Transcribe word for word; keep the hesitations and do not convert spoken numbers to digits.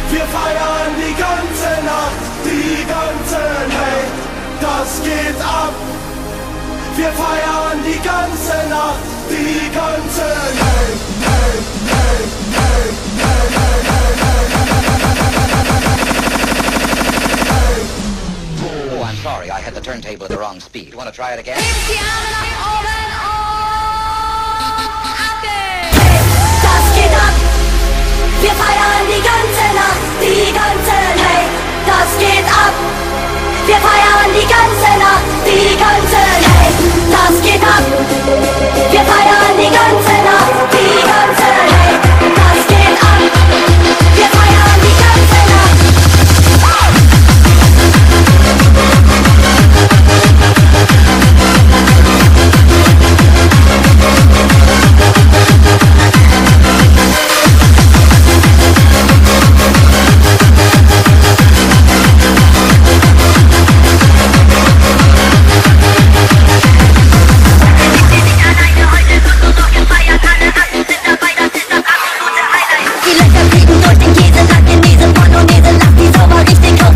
Wir feiern die ganze Nacht, die ganze Nacht, das geht ab. Wir feiern die ganze Nacht, die ganze Nacht. Oh, I'm sorry, I had the turntable at the wrong speed. Want to try it again? Das geht ab. Wir feiern die ganze Nacht, die ganze Nacht, das geht ab. Wir feiern die ganze Nacht, die ganze Nacht, das geht ab. Wir feiern die ganze Nacht, die ganze Nacht, das geht ab. Wir feiern die ganze Nacht. Die Löcher fliegen durch den Käse, lag in diese Bolognese, lass die sauber richtig auf.